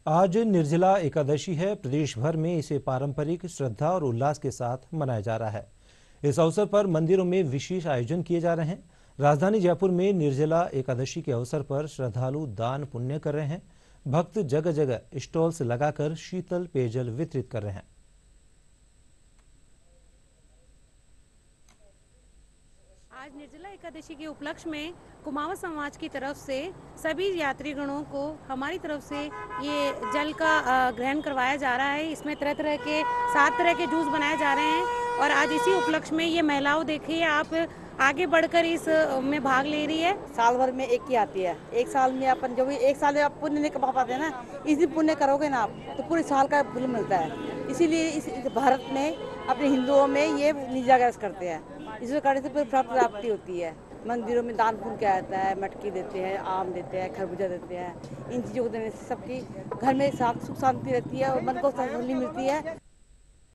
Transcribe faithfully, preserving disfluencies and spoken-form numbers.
आज निर्जला एकादशी है। प्रदेश भर में इसे पारंपरिक श्रद्धा और उल्लास के साथ मनाया जा रहा है। इस अवसर पर मंदिरों में विशेष आयोजन किए जा रहे हैं। राजधानी जयपुर में निर्जला एकादशी के अवसर पर श्रद्धालु दान पुण्य कर रहे हैं। भक्त जगह जगह स्टॉल्स लगाकर शीतल पेयजल वितरित कर रहे हैं। आज निर्जला एकादशी के उपलक्ष्य में कुमावत समाज की तरफ से सभी यात्रीगणों को हमारी तरफ से ये जल का ग्रहण करवाया जा रहा है। इसमें तरह तरह के सात तरह के जूस बनाए जा रहे हैं और आज इसी उपलक्ष्य में ये महिलाओं देखिए आप आगे बढ़कर इस में भाग ले रही है। साल भर में एक ही आती है। एक साल में अपन जो भी एक साल में आप पुण्य नहीं कमा पाते हैं ना, इस दिन पुण्य करोगे ना आप तो पूरे साल का फल मिलता है। इसीलिए इस भारत में अपने हिंदुओं में ये निर्जला एकादशी करते हैं। इसमें करने से पूरी प्राप्ति होती है। मंदिरों में दान पुण्य किया जाता है, मटकी देते हैं, आम देते हैं, खरबूजा देते हैं। इन चीज़ों को देने से सबकी घर में सुख शांति रहती है और मन को तसल्ली मिलती है।